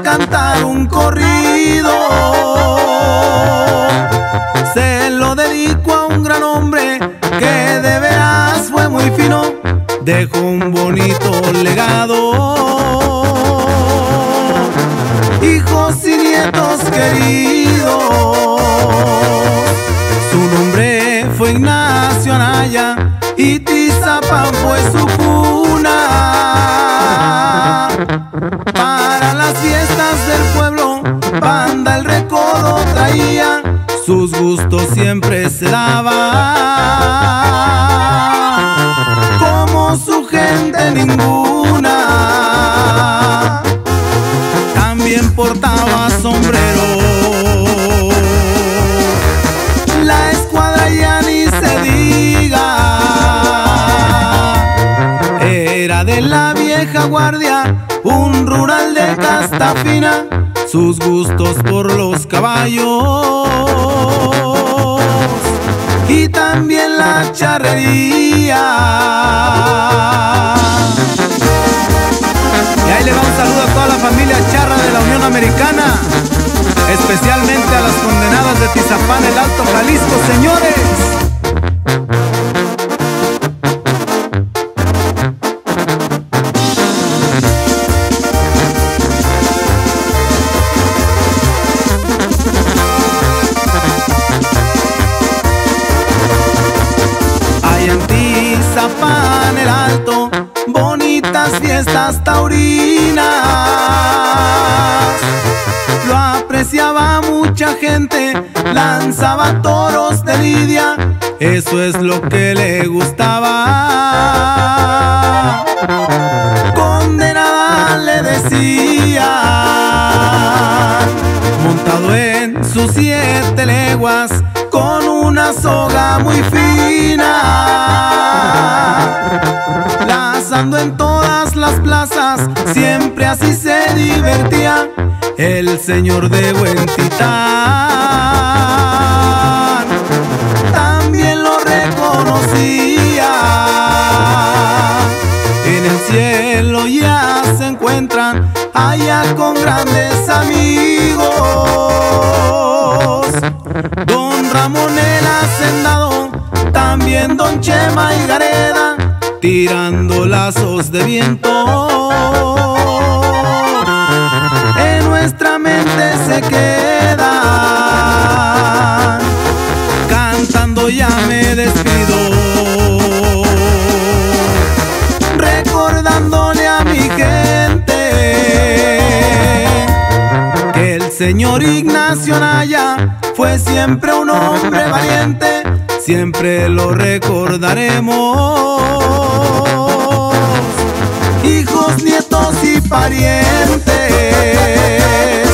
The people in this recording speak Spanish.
cantar un corrido. Se lo dedico a un gran hombre que de veras fue muy fino, dejó un bonito legado. Hijos y nietos queridos, su nombre fue Ignacio Anaya y Tizapán fue su cuna. Para las fiestas del pueblo, Banda El Recodo traía, sus gustos siempre se daba. Como su gente ninguna. También portaba sombrero. La escuadra ya ni se diga. Era de la vieja guardia, un rural de casta fina, sus gustos por los caballos y también la charrería. Y ahí le va un saludo a toda la familia charra de la Unión Americana, especialmente a las condenadas de Tizapán, el Alto Jalisco, señores. Tizapán el Alto, bonitas fiestas taurinas, lo apreciaba mucha gente, lanzaba toros de lidia, eso es lo que le gustaba. Condenada le decía, montado en sus 7 leguas, con una soga muy fina, lazando en todas las plazas, siempre así se divertía el señor de Huentitán. También lo reconocía, en el cielo ya se encuentran allá con grandes amigos. Don Ramón el Hacendado, también don Chema y Gareda, tirando lazos de viento. En nuestra mente se quedan, cantando ya me despido, recordándole a mi gente que el señor Ignacio Anaya fue siempre un hombre valiente, siempre lo recordaremos, hijos, nietos y parientes.